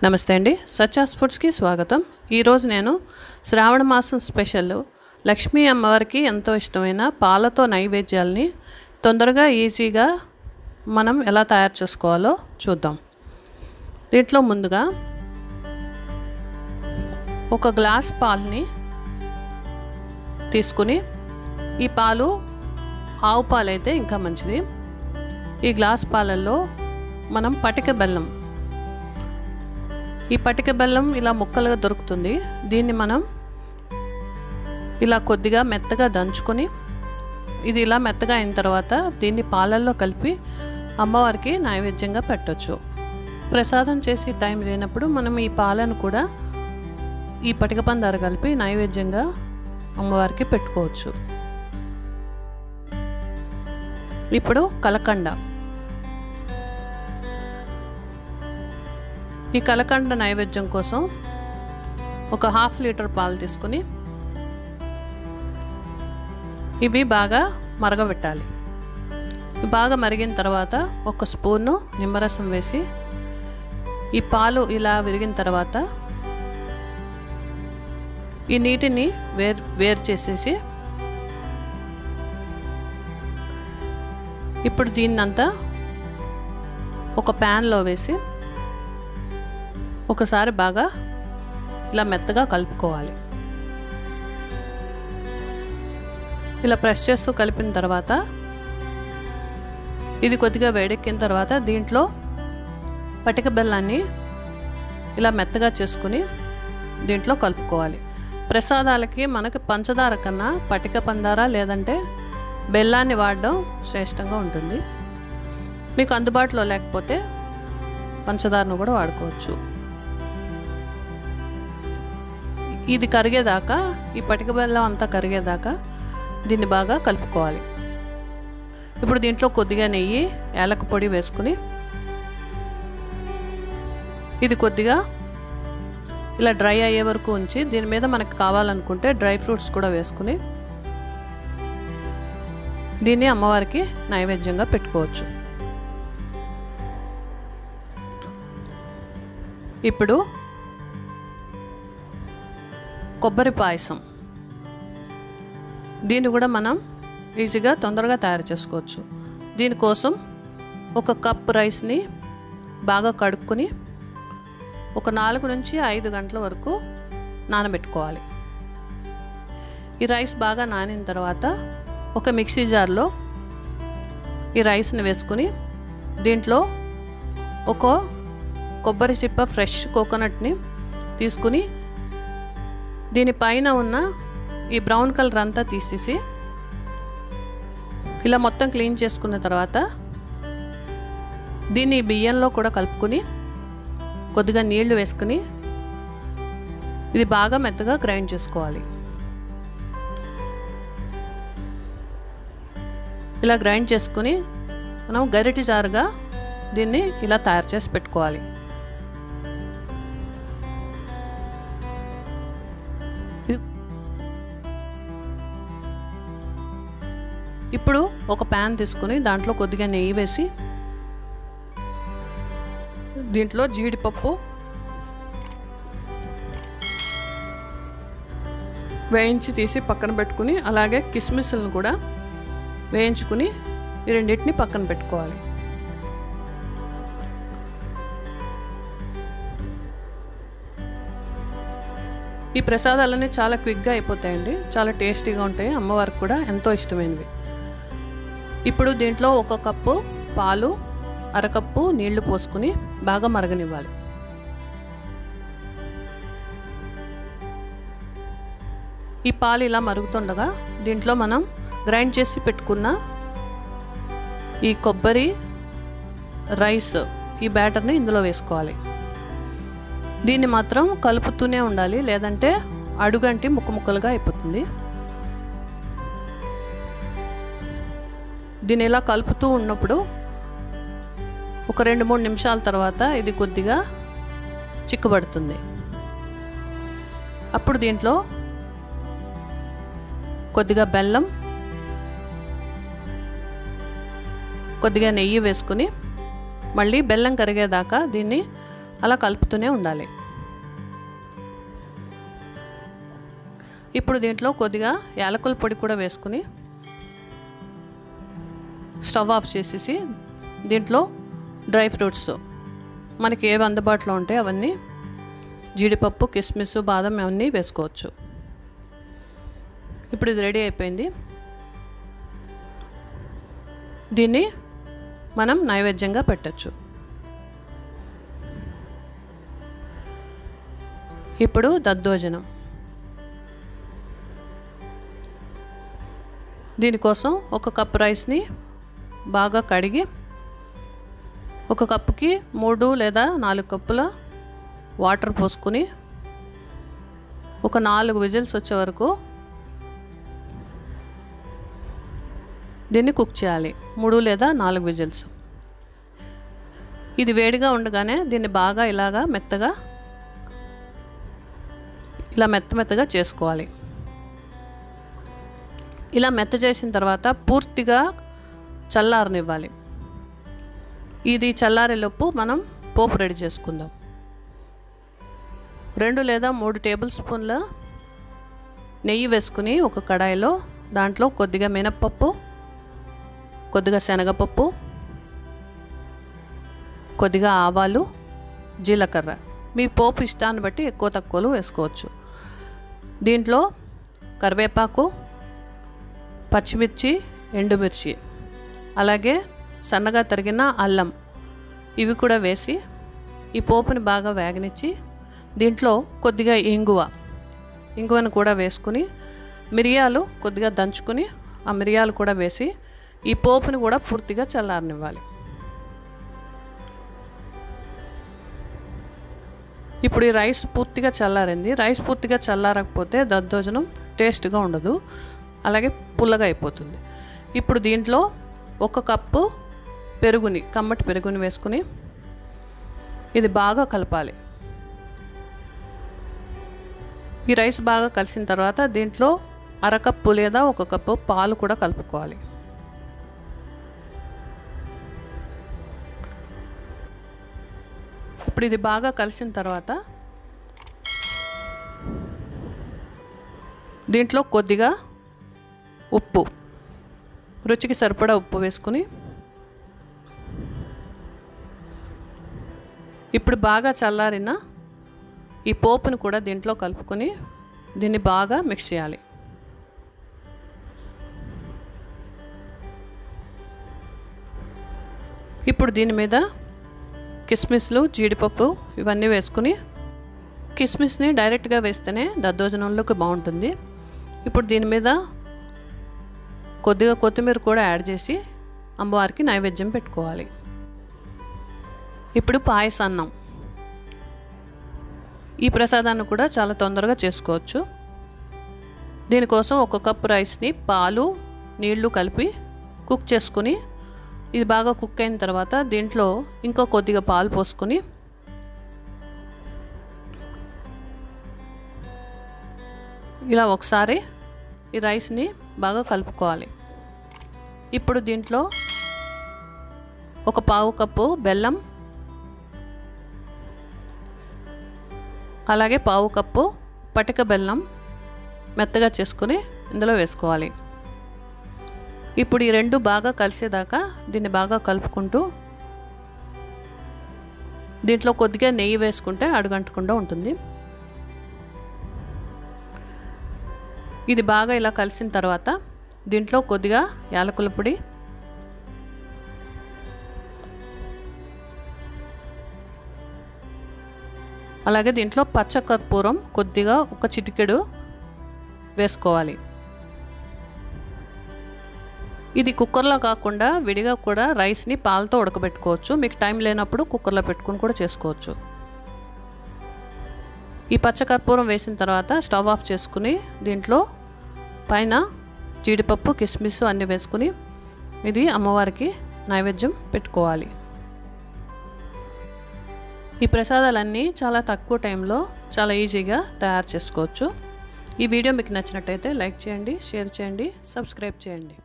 నమస్తే అండి, సత్యాస్ ఫుడ్స్కి స్వాగతం. ఈరోజు నేను శ్రావణ మాసం స్పెషల్ లక్ష్మీ అమ్మవారికి ఎంతో ఇష్టమైన పాలతో నైవేద్యాలని తొందరగా ఈజీగా మనం ఎలా తయారు చేసుకోవాలో చూద్దాం. దీంట్లో ముందుగా ఒక గ్లాస్ పాలని తీసుకుని, ఈ పాలు ఆవు పాలు అయితే ఇంకా మంచిది. ఈ గ్లాస్ పాలల్లో మనం పటిక బెల్లం, ఈ పటిక బెల్లం ఇలా ముక్కలుగా దొరుకుతుంది. దీన్ని మనం ఇలా కొద్దిగా మెత్తగా దంచుకొని, ఇది ఇలా మెత్తగా అయిన తర్వాత దీన్ని పాలల్లో కలిపి అమ్మవారికి నైవేద్యంగా పెట్టవచ్చు. ప్రసాదం చేసి టైం లేనప్పుడు మనం ఈ పాలను కూడా ఈ పటిక పందారు కలిపి నైవేద్యంగా అమ్మవారికి పెట్టుకోవచ్చు. ఇప్పుడు కలకండ, ఈ కలకండ నైవేద్యం కోసం ఒక 1/2 లీటర్ పాలు తీసుకుని ఇవి బాగా మరగబెట్టాలి. బాగా మరిగిన తర్వాత ఒక స్పూను నిమ్మరసం వేసి, ఈ పాలు ఇలా విరిగిన తర్వాత ఈ నీటిని వేరు చేసేసి, ఇప్పుడు దీన్నంతా ఒక ప్యాన్లో వేసి ఒకసారి బాగా ఇలా మెత్తగా కలుపుకోవాలి. ఇలా ప్రెస్ చేస్తూ కలిపిన తర్వాత ఇది కొద్దిగా వేడెక్కిన తర్వాత దీంట్లో పటిక బెల్లాన్ని ఇలా మెత్తగా చేసుకుని దీంట్లో కలుపుకోవాలి. ప్రసాదాలకి మనకి పంచదార కన్నా పటిక పందార లేదంటే బెల్లాన్ని వాడడం శ్రేష్టంగా ఉంటుంది. మీకు అందుబాటులో లేకపోతే పంచదారను కూడా వాడుకోవచ్చు. ఇది కరిగేదాకా, ఈ పటిక బెల్లం అంతా కరిగేదాకా దీన్ని బాగా కలుపుకోవాలి. ఇప్పుడు దీంట్లో కొద్దిగా నెయ్యి, యాలక పొడి వేసుకుని ఇది కొద్దిగా ఇలా డ్రై అయ్యే వరకు ఉంచి, దీని మీద మనకు కావాలనుకుంటే డ్రై ఫ్రూట్స్ కూడా వేసుకుని దీన్ని అమ్మవారికి నైవేద్యంగా పెట్టుకోవచ్చు. ఇప్పుడు కొబ్బరి పాయసం, దీన్ని కూడా మనం ఈజీగా తొందరగా తయారు చేసుకోవచ్చు. దీనికోసం ఒక కప్ రైస్ని బాగా కడుక్కొని ఒక 4 నుంచి 5 గంటల వరకు నానబెట్టుకోవాలి. ఈ రైస్ బాగా నానిన తర్వాత ఒక మిక్సీ జార్లో ఈ రైస్ని వేసుకుని దీంట్లో ఒక కొబ్బరి చిప్ప ఫ్రెష్ కోకోనట్ని తీసుకుని దీనిపైన ఉన్న ఈ బ్రౌన్ కలర్ అంతా తీసేసి ఇలా మొత్తం క్లీన్ చేసుకున్న తర్వాత దీన్ని బియ్యంలో కూడా కలుపుకొని కొద్దిగా నీళ్లు వేసుకుని ఇది బాగా మెత్తగా గ్రైండ్ చేసుకోవాలి. ఇలా గ్రైండ్ చేసుకుని మనం గరిటె జారుగా దీన్ని ఇలా తయారు చేసి పెట్టుకోవాలి. ఇప్పుడు ఒక ప్యాన్ తీసుకుని దాంట్లో కొద్దిగా నెయ్యి వేసి దీంట్లో జీడిపప్పు వేయించి తీసి పక్కన పెట్టుకుని, అలాగే కిస్మిస్లను కూడా వేయించుకుని ఈ రెండింటిని పక్కన పెట్టుకోవాలి. ఈ ప్రసాదాలన్నీ చాలా క్విక్గా అయిపోతాయండి, చాలా టేస్టీగా ఉంటాయి, అమ్మవారికి కూడా ఎంతో ఇష్టమైనవి. ఇప్పుడు దీంట్లో 1 కప్పు పాలు, 1/2 కప్పు నీళ్లు పోసుకుని బాగా మరగనివ్వాలి. ఈ పాలు ఇలా మరుగుతుండగా దీంట్లో మనం గ్రైండ్ చేసి పెట్టుకున్న ఈ కొబ్బరి రైస్, ఈ బ్యాటర్ని ఇందులో వేసుకోవాలి. దీన్ని మాత్రం కలుపుతూనే ఉండాలి, లేదంటే అడుగంటి ముక్కలుగా అయిపోతుంది. దీన్ని ఇలా కలుపుతూ ఉన్నప్పుడు ఒక 2-3 నిమిషాల తర్వాత ఇది కొద్దిగా చిక్కబడుతుంది. అప్పుడు దీంట్లో కొద్దిగా బెల్లం, కొద్దిగా నెయ్యి వేసుకుని మళ్ళీ బెల్లం కరిగేదాకా దీన్ని అలా కలుపుతూనే ఉండాలి. ఇప్పుడు దీంట్లో కొద్దిగా యాలకుల పొడి కూడా వేసుకుని స్టవ్ ఆఫ్ చేసేసి దీంట్లో డ్రై ఫ్రూట్స్ మనకి ఏవి అందుబాటులో ఉంటాయి అవన్నీ జీడిపప్పు, కిస్మిస్, బాదం అవన్నీ వేసుకోవచ్చు. ఇప్పుడు ఇది రెడీ అయిపోయింది. దీన్ని మనం నైవేద్యంగా పెట్టచ్చు. ఇప్పుడు దద్దోజనం. దీనికోసం ఒక కప్ రైస్ని బాగా కడిగి ఒక కప్పుకి 3 లేదా 4 కప్పుల వాటర్ పోసుకుని ఒక 4 విజిల్స్ వచ్చే వరకు దీన్ని కుక్ చేయాలి. 3 లేదా 4 విజిల్స్. ఇది వేడిగా ఉండగానే దీన్ని బాగా ఇలా మెత్తగా చేసుకోవాలి. ఇలా మెత్త చేసిన తర్వాత పూర్తిగా చల్లారనివ్వాలి. ఇది చల్లారేలోపు మనం పోపు రెడీ చేసుకుందాం. 2 లేదా 3 టేబుల్ స్పూన్ల నెయ్యి వేసుకుని ఒక కడాయిలో దాంట్లో కొద్దిగా మినప్పప్పు, కొద్దిగా శనగపప్పు, కొద్దిగా ఆవాలు, జీలకర్ర, మీ పోపు ఇష్టాన్ని బట్టి ఎక్కువ తక్కువలు వేసుకోవచ్చు. దీంట్లో కరివేపాకు, పచ్చిమిర్చి, ఎండుమిర్చి, అలాగే సన్నగా తరిగిన అల్లం ఇవి కూడా వేసి ఈ పోపుని బాగా వేగనిచ్చి దీంట్లో కొద్దిగా ఇంగువను కూడా వేసుకుని మిరియాలు కొద్దిగా దంచుకుని ఆ మిరియాలు కూడా వేసి ఈ పోపుని కూడా పూర్తిగా చల్లారనివ్వాలి. ఇప్పుడు ఈ రైస్ పూర్తిగా చల్లారింది. రైస్ పూర్తిగా చల్లారకపోతే దద్దోజనం టేస్ట్గా ఉండదు, అలాగే పుల్లగా అయిపోతుంది. ఇప్పుడు దీంట్లో 1 కప్పు కమ్మటి పెరుగుని వేసుకుని ఇది బాగా కలపాలి. ఈ రైస్ బాగా కలిసిన తర్వాత దీంట్లో 1/2 కప్పు లేదా 1 కప్పు పాలు కూడా కలుపుకోవాలి. ఇప్పుడు ఇది బాగా కలిసిన తర్వాత దీంట్లో కొద్దిగా ఉప్పు, రుచికి సరిపడా ఉప్పు వేసుకుని ఇప్పుడు బాగా చల్లారిన ఈ పోపును కూడా దీంట్లో కలుపుకొని దీన్ని బాగా మిక్స్ చేయాలి. ఇప్పుడు దీని మీద కిస్మిస్లు, జీడిపప్పు ఇవన్నీ వేసుకుని, కిస్మిస్ని డైరెక్ట్గా వేస్తేనే దద్దోజనంలోకి బాగుంటుంది. ఇప్పుడు దీని మీద కొద్దిగా కొత్తిమీర కూడా యాడ్ చేసి అమ్మవారికి నైవేద్యం పెట్టుకోవాలి. ఇప్పుడు పాయసాన్నం. ఈ ప్రసాదాన్ని కూడా చాలా తొందరగా చేసుకోవచ్చు. దీనికోసం 1 కప్పు రైస్ని పాలు, నీళ్లు కలిపి కుక్ చేసుకుని ఇది బాగా కుక్ అయిన తర్వాత దీంట్లో ఇంకో కొద్దిగా పాలు పోసుకొని ఇలా ఒకసారి ఈ రైస్ని బాగా కలుపుకోవాలి. ఇప్పుడు దీంట్లో 1/4 కప్పు బెల్లం, అలాగే 1/4 కప్పు పటిక బెల్లం మెత్తగా చేసుకుని ఇందులో వేసుకోవాలి. ఇప్పుడు ఈ రెండు బాగా కలిసేదాకా దీన్ని బాగా కలుపుకుంటూ దీంట్లో కొద్దిగా నెయ్యి వేసుకుంటే అడుగంటకుండా ఉంటుంది. ఇది బాగా ఇలా కలిసిన తర్వాత దీంట్లో కొద్దిగా యాలకుల పొడి, అలాగే దీంట్లో పచ్చ కర్పూరం కొద్దిగా 1 చిటికెడు వేసుకోవాలి. ఇది కుక్కర్లో కాకుండా విడిగా కూడా రైస్ని పాలతో ఉడకబెట్టుకోవచ్చు. మీకు టైం లేనప్పుడు కుక్కర్లో పెట్టుకుని కూడా చేసుకోవచ్చు. ఈ పచ్చకర్పూరం వేసిన తర్వాత స్టవ్ ఆఫ్ చేసుకుని దీంట్లో పైన జీడిపప్పు, కిస్మిస్ అన్నీ వేసుకుని ఇది అమ్మవారికి నైవేద్యం పెట్టుకోవాలి. ఈ ప్రసాదాలన్నీ చాలా తక్కువ టైంలో చాలా ఈజీగా తయారు చేసుకోవచ్చు. ఈ వీడియో మీకు నచ్చినట్టయితే లైక్ చేయండి, షేర్ చేయండి, సబ్స్క్రైబ్ చేయండి.